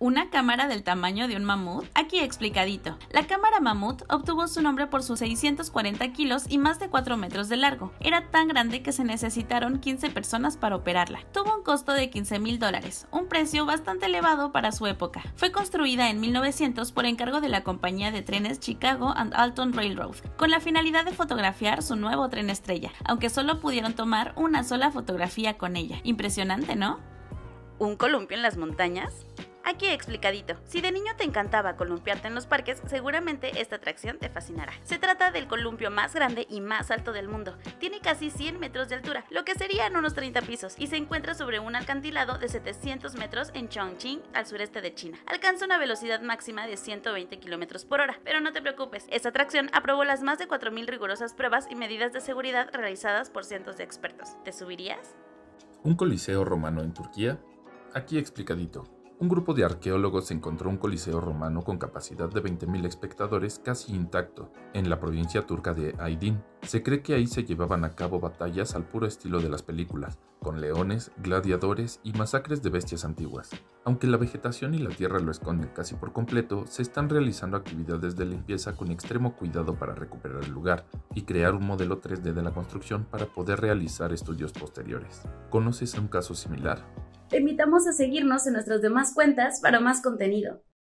¿Una cámara del tamaño de un mamut? Aquí explicadito. La cámara mamut obtuvo su nombre por sus 640 kilos y más de 4 metros de largo. Era tan grande que se necesitaron 15 personas para operarla. Tuvo un costo de $15,000, un precio bastante elevado para su época. Fue construida en 1900 por encargo de la compañía de trenes Chicago and Alton Railroad, con la finalidad de fotografiar su nuevo tren estrella, aunque solo pudieron tomar una sola fotografía con ella. Impresionante, ¿no? ¿Un columpio en las montañas? Aquí explicadito. Si de niño te encantaba columpiarte en los parques, seguramente esta atracción te fascinará. Se trata del columpio más grande y más alto del mundo. Tiene casi 100 metros de altura, lo que serían unos 30 pisos, y se encuentra sobre un acantilado de 700 metros en Chongqing, al sureste de China. Alcanza una velocidad máxima de 120 km por hora, pero no te preocupes, esta atracción aprobó las más de 4.000 rigurosas pruebas y medidas de seguridad realizadas por cientos de expertos. ¿Te subirías? ¿Un coliseo romano en Turquía? Aquí explicadito. Un grupo de arqueólogos encontró un coliseo romano con capacidad de 20.000 espectadores casi intacto, en la provincia turca de Aydin. Se cree que ahí se llevaban a cabo batallas al puro estilo de las películas, con leones, gladiadores y masacres de bestias antiguas. Aunque la vegetación y la tierra lo esconden casi por completo, se están realizando actividades de limpieza con extremo cuidado para recuperar el lugar y crear un modelo 3D de la construcción para poder realizar estudios posteriores. ¿Conoces un caso similar? Te invitamos a seguirnos en nuestras demás cuentas para más contenido.